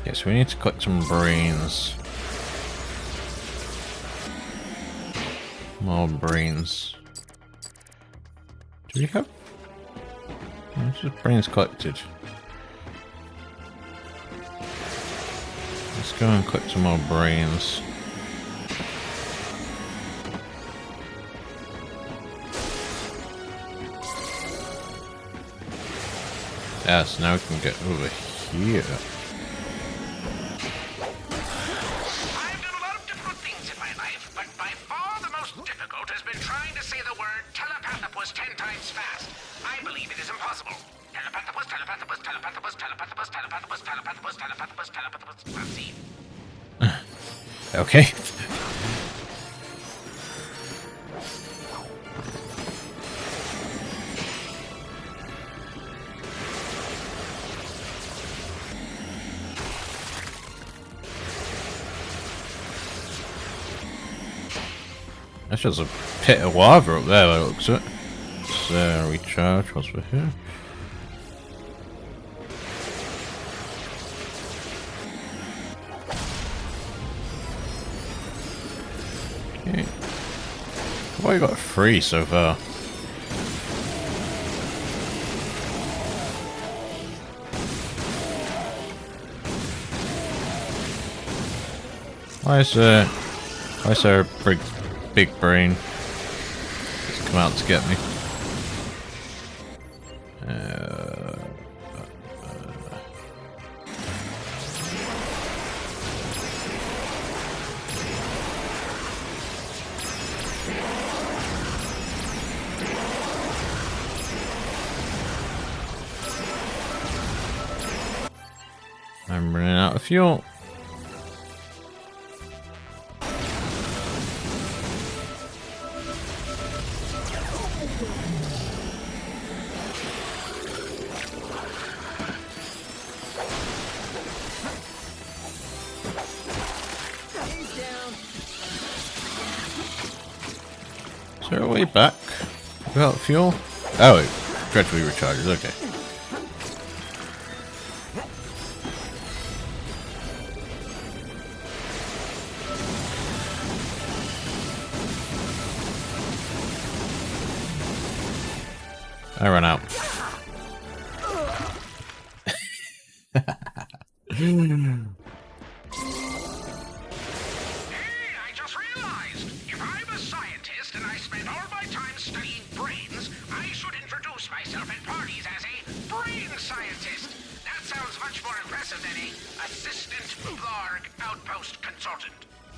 Okay, so we need to collect some brains. More brains. Do we have? It's just brains collected. Let's go and collect some more brains. Yeah, so now we can get over here. I've done a lot of difficult things in my life, but by far the most difficult has been trying to say the word telepathopus 10 times fast. I believe it is impossible. Telepathopus, telepathopus, telepathopus, telepathopus, telepathopus, telepathopus, telepathopus, telepathopus. Let's see. Okay. That's just a pit of lava up there, by the looks of it. Let's recharge whilst we're here. Okay. Why you got 3 so far? Why is there a big brain that's come out to get me? I'm running out of fuel. Is there a way back without fuel? Oh, it gradually recharges, okay. I ran out. I just realized, if I'm a scientist and I spend all my time studying brains, I should introduce myself at parties as a brain scientist. That sounds much more impressive than a assistant Blarg outpost consultant.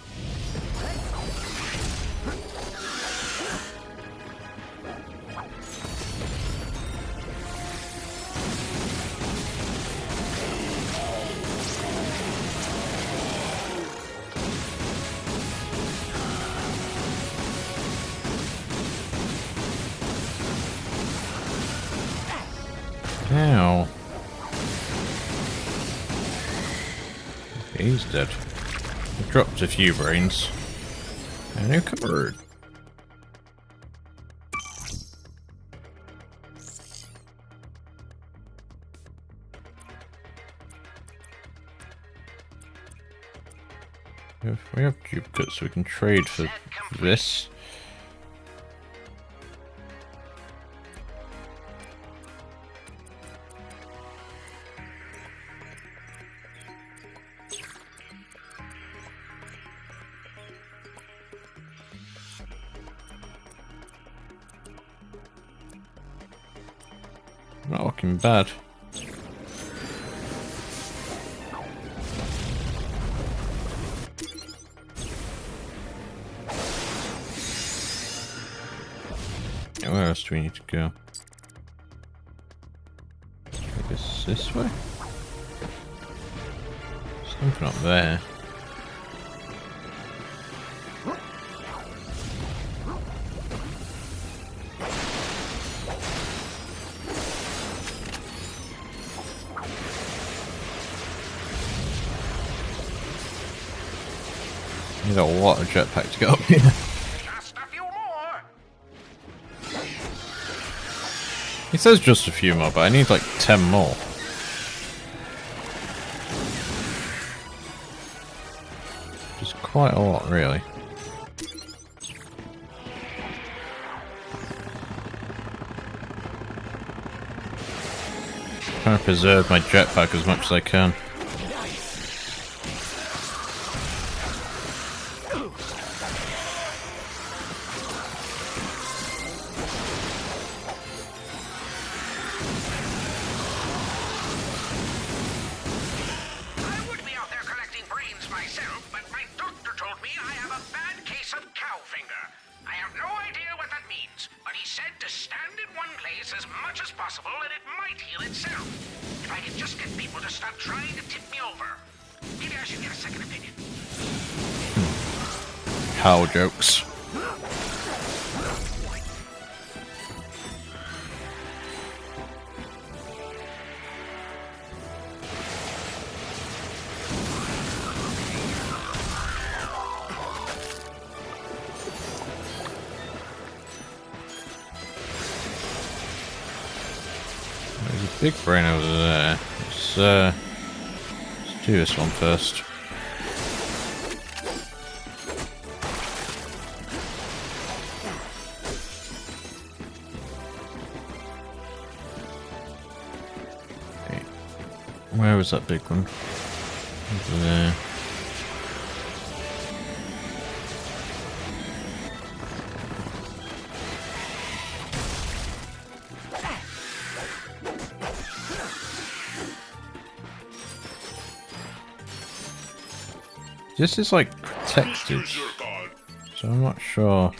Ow. Okay, he's dead. I dropped a few brains. And they're covered. We have duplicates, so we can trade for this. Not looking bad. Where else do we need to go? I guess this way? Something up there. Need a lot of jetpack to get up here. Just a few more. He says just a few more, but I need like 10 more. quite a lot, really. Trying to preserve my jetpack as much as I can. Cow jokes. There's a big brain over there. Let's do this one first. Where was that big one? Over there. This is like protected, so I'm not sure.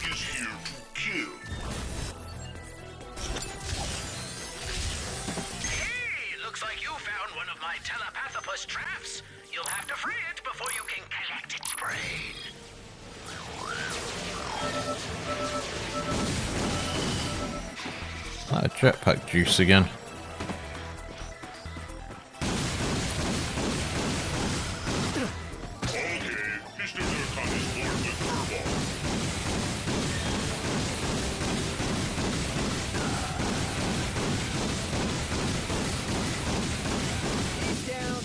That jetpack juice again. Okay, Mr. Zurkon is born with furball. He's down.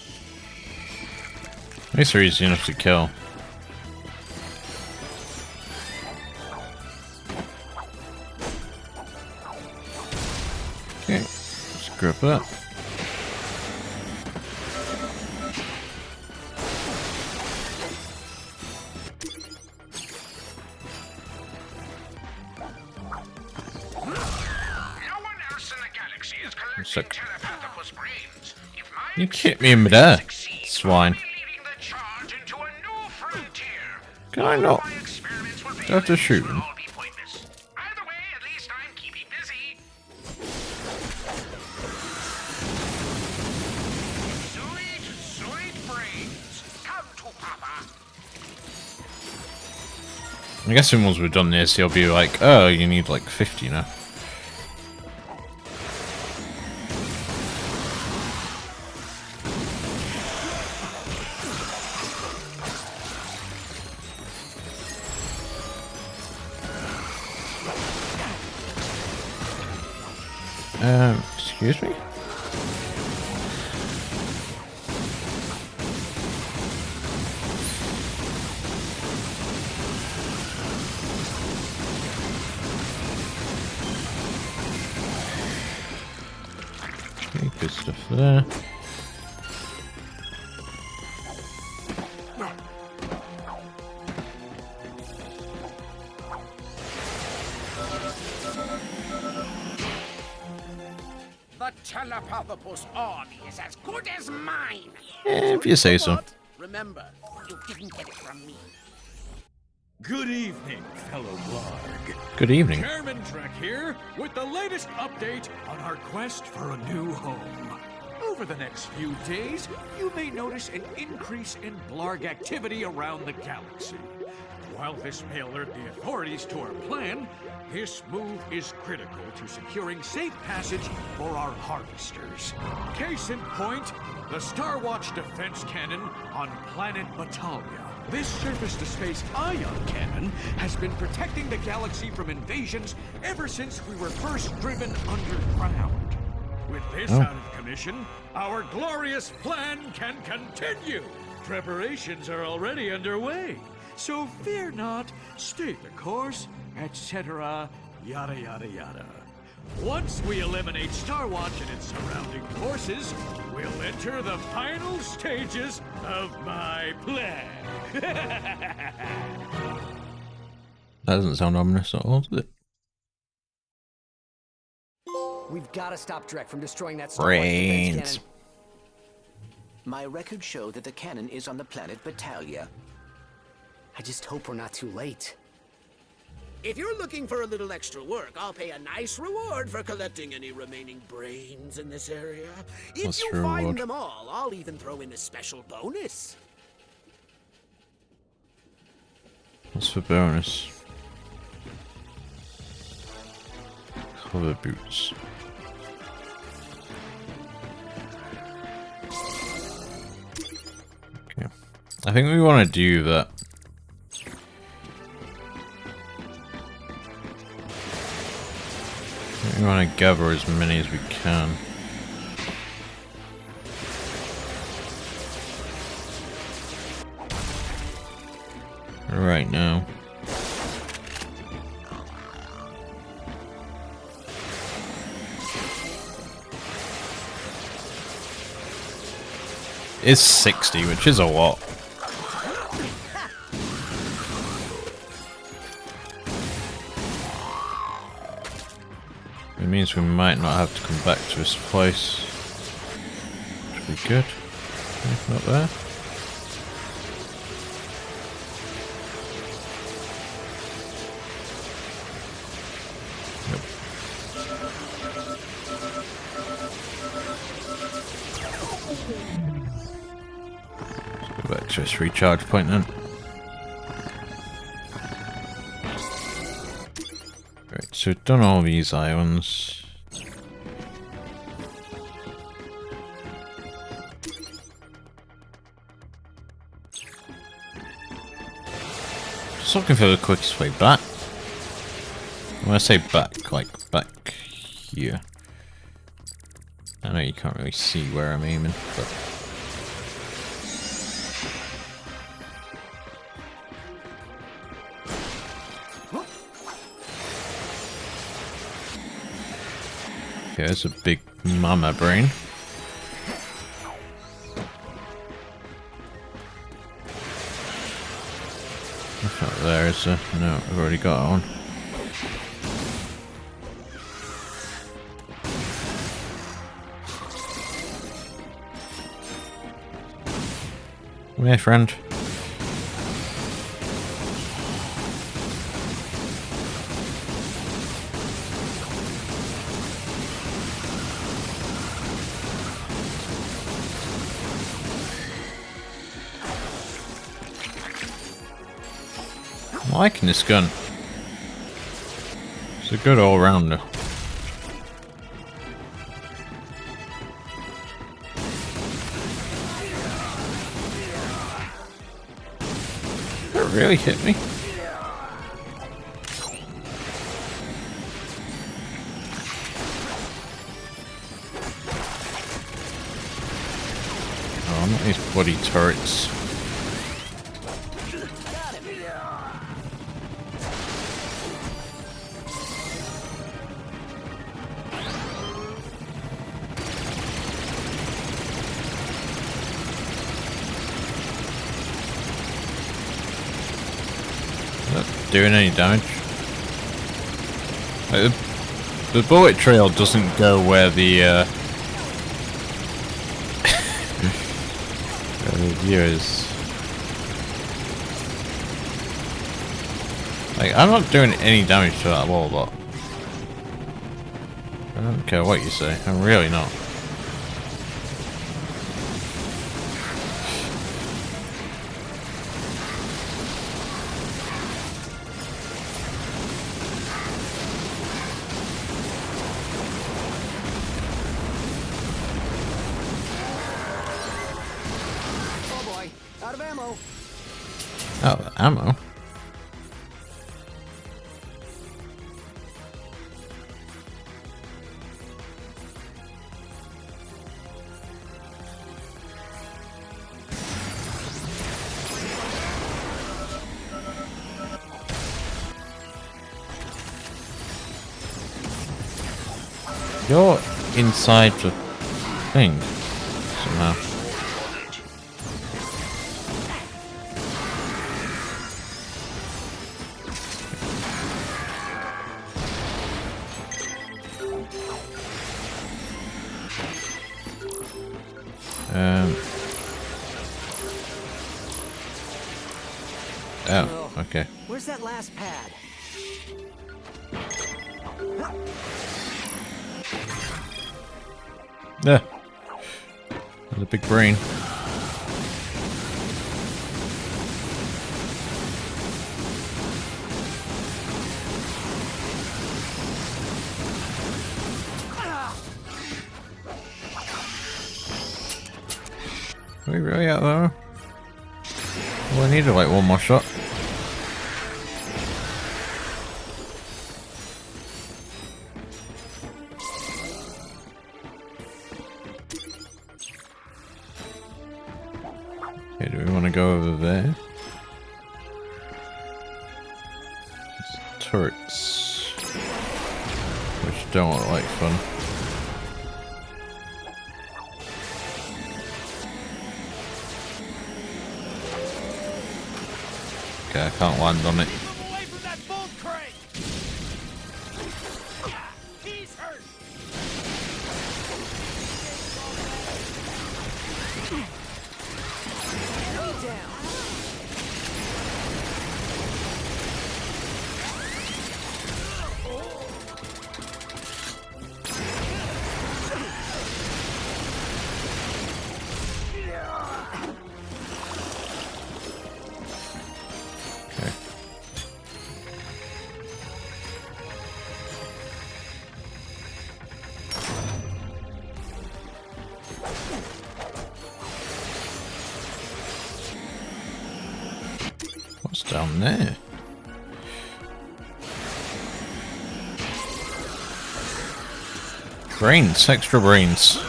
These are easy enough to kill. Okay, let's grab that. You kicked me in midair, swine. Can I not? Do I have to shoot him? I'm guessing once we've done this, he'll be like, oh, you need like 50 now. Excuse me? Okay, good stuff there. The Telepathopus army is as good as mine. If you say so. Remember, you didn't get it from me. Good evening, fellow Blarg. Good evening. Chairman Trek here with the latest update on our quest for a new home. Over the next few days, you may notice an increase in Blarg activity around the galaxy. While this may alert the authorities to our plan, this move is critical to securing safe passage for our harvesters. Case in point, the Star Watch defense cannon on planet Batalia. This surface-to-space ion cannon has been protecting the galaxy from invasions ever since we were first driven underground. With this out of commission, our glorious plan can continue. preparations are already underway. So fear not, stay the course, etc., yada yada yada. Once we eliminate Star Watch and its surrounding forces, we'll enter the final stages of my plan. That doesn't sound ominous at all, does it? We've got to stop Drek from destroying that Star Wars defense Brains. cannon. My records show that the cannon is on the planet Battalia. I just hope we're not too late. If you're looking for a little extra work, I'll pay a nice reward for collecting any remaining brains in this area. If What's you the reward? find them all, I'll even throw in a special bonus. What's the bonus? Cover boots. Okay. I think we want to do that. We want to gather as many as we can. Right now. It's 60, which is a lot. It means we might not have to come back to this place. Which would be good. If not there. Let's go back to this recharge point then. Right, so we've done all these islands. Just looking for the quickest way back. When I say back, like back here. I know you can't really see where I'm aiming, but... Okay, there's a big mama brain. That's not there, is there? No, I've already got one. Come here, friend. I'm liking this gun. It's a good all-rounder. That really hit me. Oh, not these bloody turrets. Doing any damage? Like, the bullet trail doesn't go where the view is. Like, I'm not doing any damage to that wall, but I don't care what you say. I'm really not. Out of ammo. Oh, ammo. You're inside the thing somehow. Oh, okay. Where's that last pad? Yeah. There's a big brain. Are we really out there? Well, I needed like one more shot. Okay, do we want to go over there? There's turrets, which don't look like fun. Okay, I can't land on it. Move away from that bolt crate! He's hurt! Enemy down. Okay. What's down there? Brains, extra brains.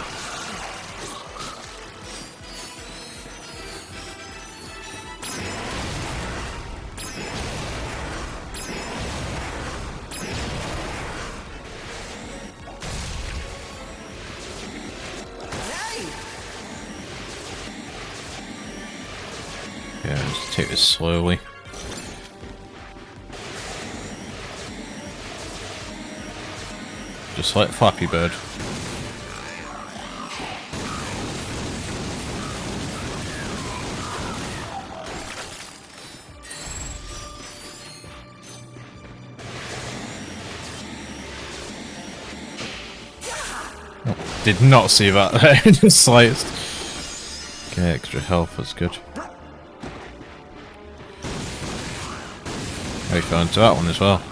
Yeah, just take this slowly. Just like Flappy Bird. Oh, did not see that there in the slightest. Okay, extra health was good. We fell into that one as well.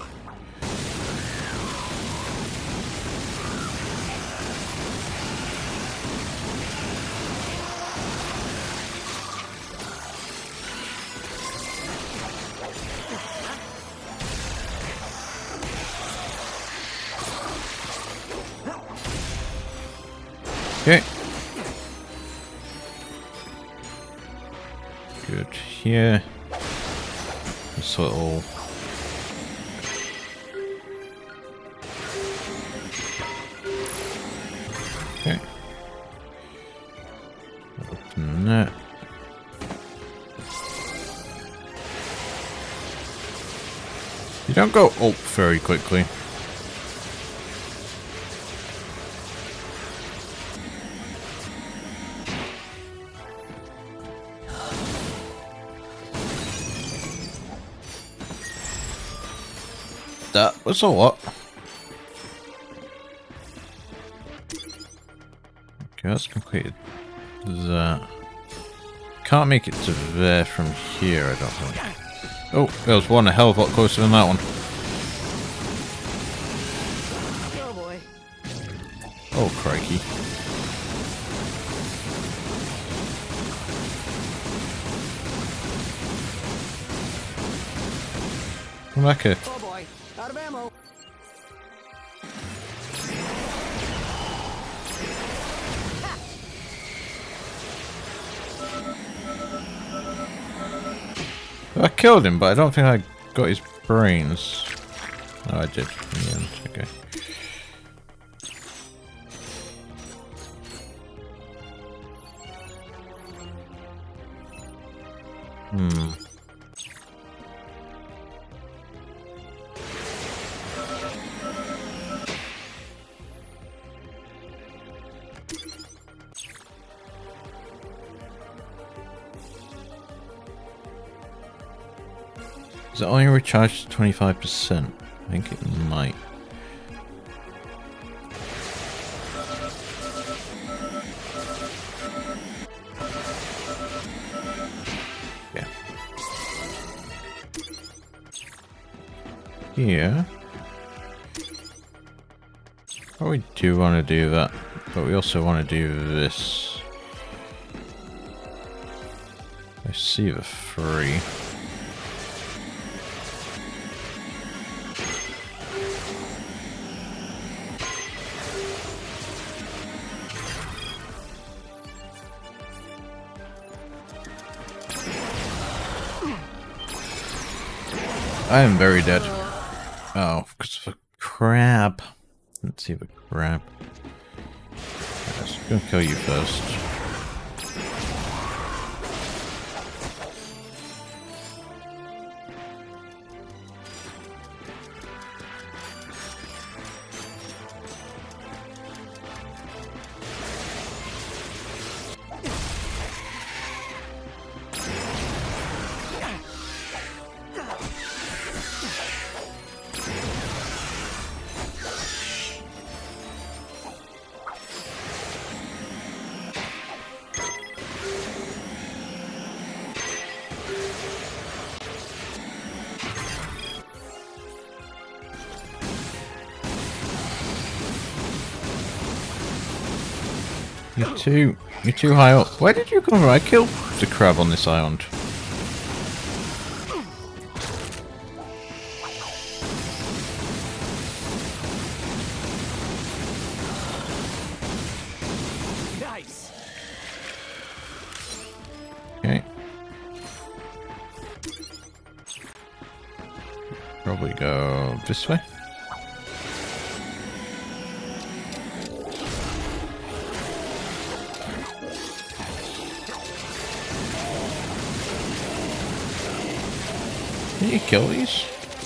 Okay. Good here. This little okay. Open that. You don't go up very quickly. That was a lot. Okay, that's completed that. Can't make it to there from here, I don't think. Oh, there was one a hell of a lot closer than that one. Oh boy. Oh, crikey. Come back here. Oh boy. Out of ammo. I killed him, but I don't think I got his brains. No, I did in the end. Okay. Hmm. Is it only recharged to 25%? I think it might. Yeah. Yeah. Oh, we do want to do that, but we also want to do this. I see the 3. I am very dead. Oh, because of a crab. Let's see the crab. I'm just gonna kill you first. You're too high up. Where did you come from? I killed the crab on this island. Nice. Okay. Probably go this way. Can you kill these?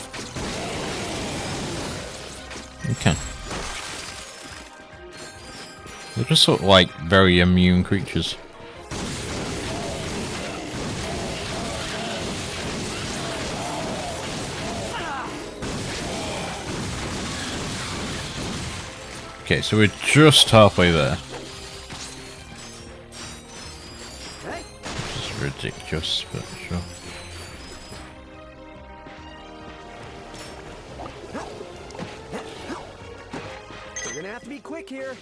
You can. They're just sort of like very immune creatures. Okay, so we're just halfway there. Which is ridiculous, but sure. We're gonna have to be quick here.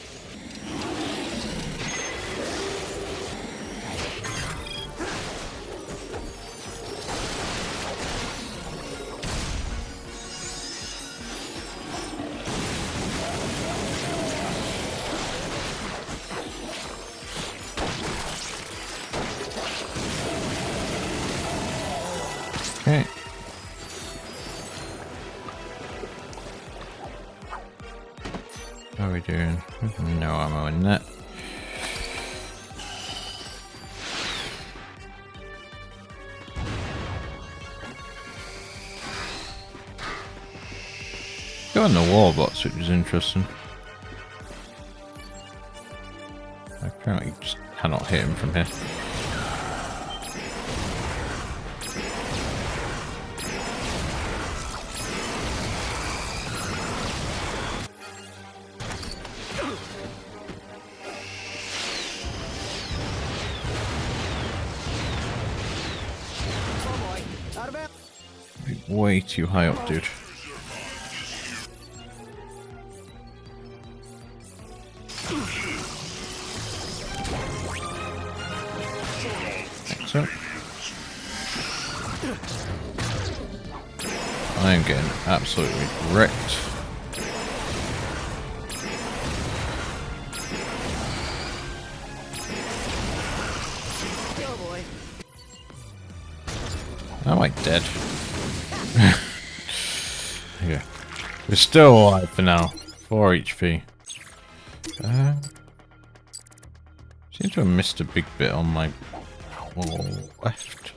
Okay. How are we doing? No ammo in that. Got on the wall box, which is interesting. I apparently just cannot hit him from here. Way too high up, dude. So, I am getting absolutely wrecked. Am I dead? Yeah. We're still alive for now. 4 HP. Seem to have missed a big bit on my more left.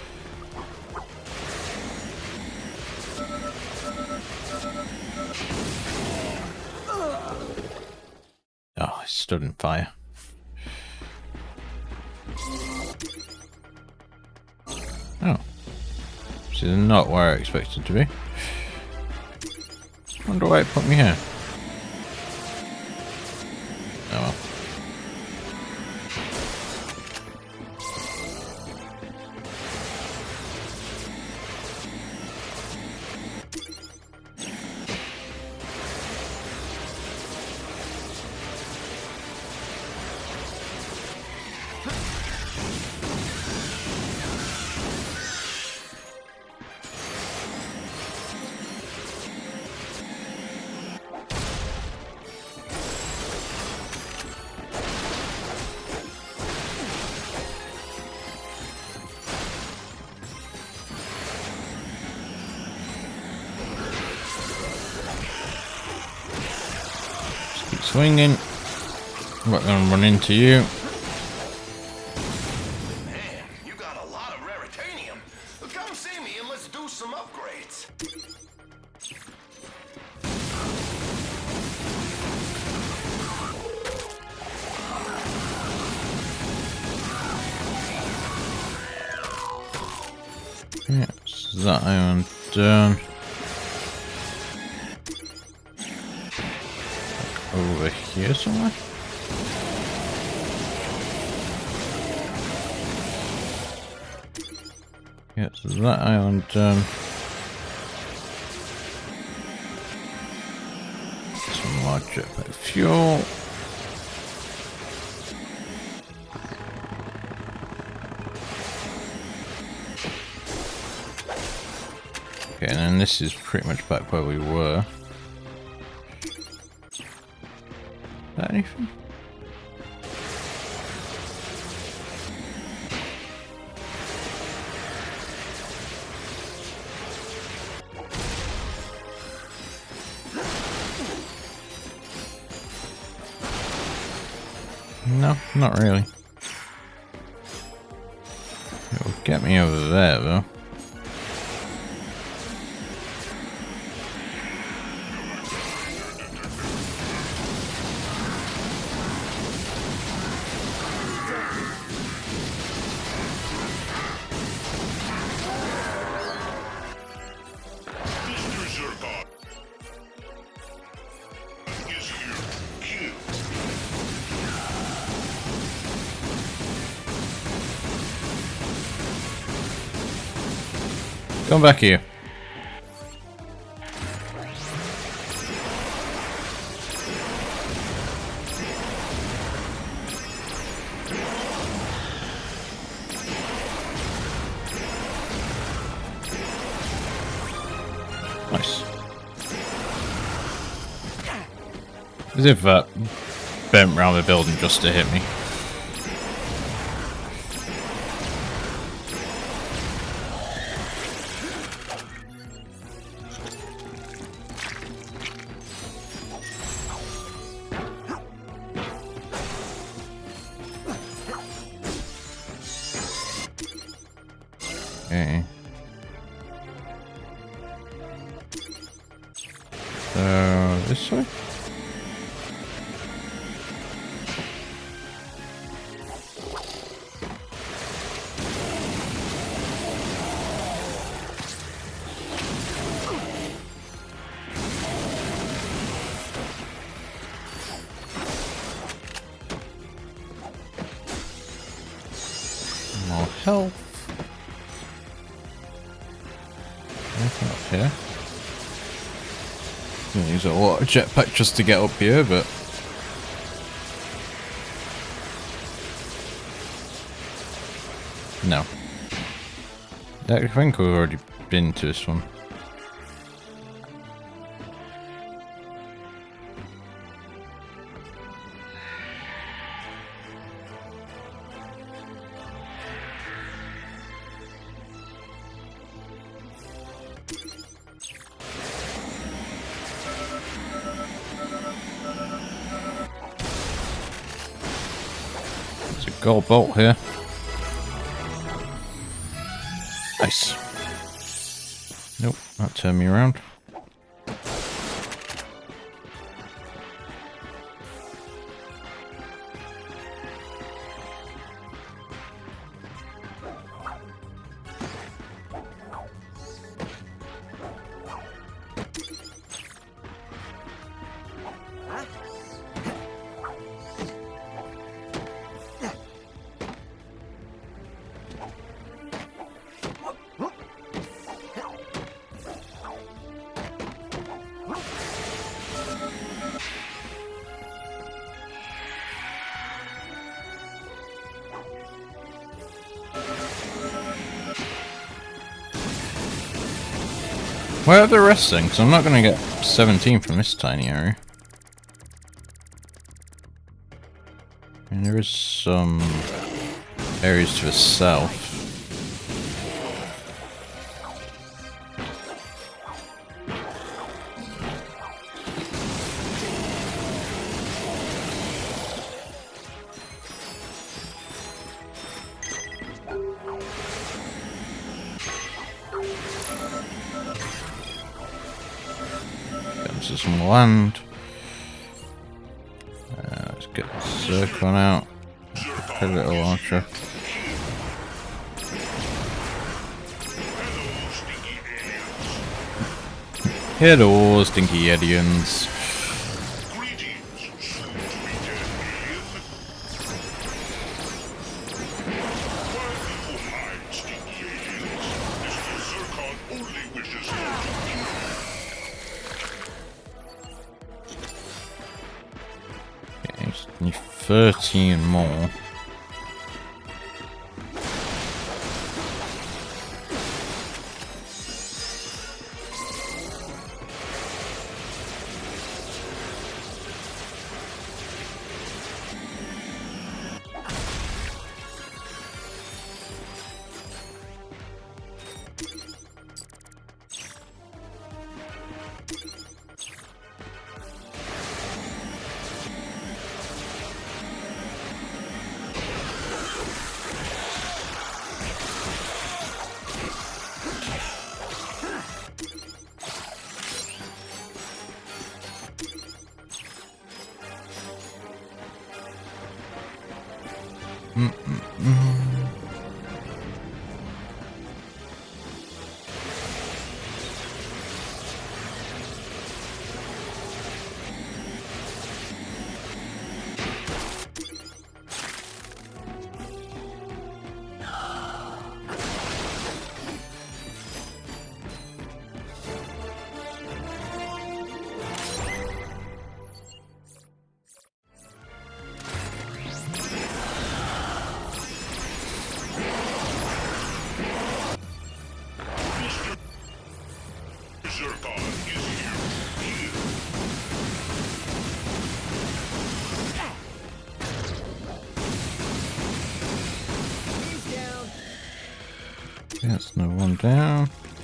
Oh, it stood in fire. Oh. This is not where I expected to be. Wonder why it put me here. Oh well. Swinging. I'm not going to run into you. Man, you got a lot of raritanium. Come see me and let's do some upgrades. Yes, that iron done. Over here somewhere? Yes, that island done. Some more jetpack fuel. Okay, and then this is pretty much back where we were. Anything? No, not really. It'll get me over there though. Mr. Zurkon is here. Kill. Come back here. Nice. As if that bent round the building just to hit me. Okay. So, this way? More health. Anything up here? Gonna use a lot of jetpack just to get up here, but no. I think we've already been to this one. There's a gold bolt here. Nice. Nope, that turned me around. Where are the rest then? Because I'm not going to get 17 from this tiny area. And there is some areas to the south. Some land. Let's get the Zurkon out. Put a little launcher. Hello, stinky aliens. Need 13 more. Zurkon is here. Yes, no one down.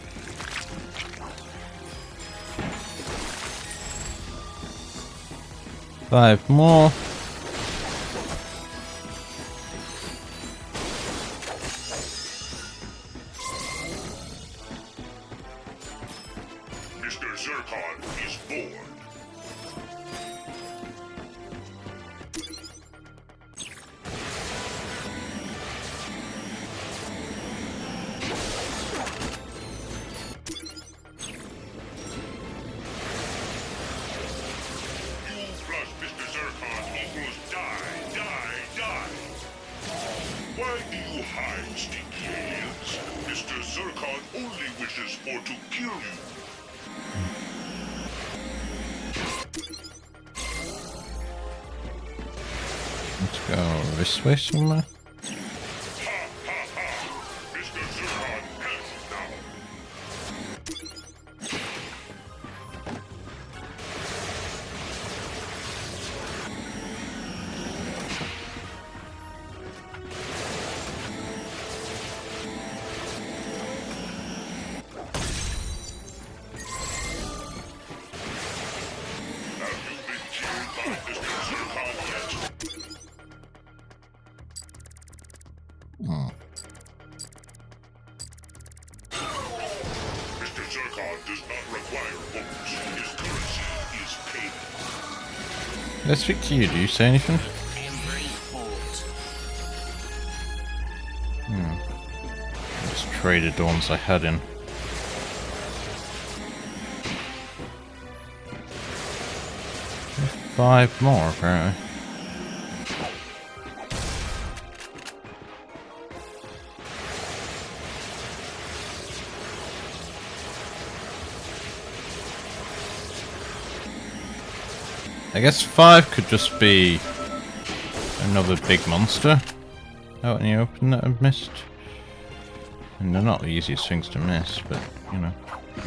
Five more. Mr. Zurkon is born. You plus Mr. Zurkon equals die. Why do you hide, stinky aliens? Mr. Zurkon only wishes for to kill you. Let's go this way somewhere. Ha ha ha! Mr. Zurkon has now. Have you been killed by Mr. Zurkon yet? does not require votes. His currency is payment. Let's speak to you. Do you say anything? Let's trade the ones I had in. Five more, apparently. I guess 5 could just be another big monster out in the open that I've missed. And they're not the easiest things to miss, but, you know.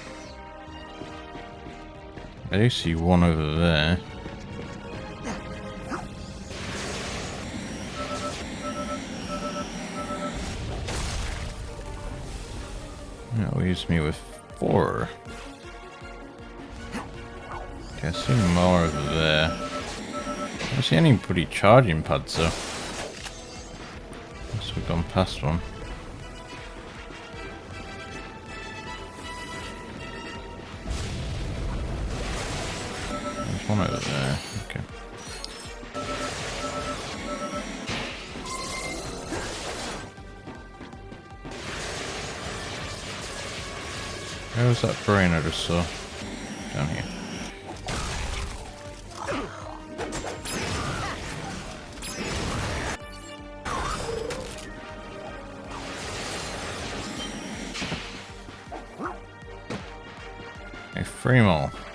I do see one over there. That leaves me with 4. Okay, I see more over there. I don't see any pretty charging pads though. Unless we've gone past one. There's one over there. Okay. Where was that brain I just saw? Down here. Okay, 3 more.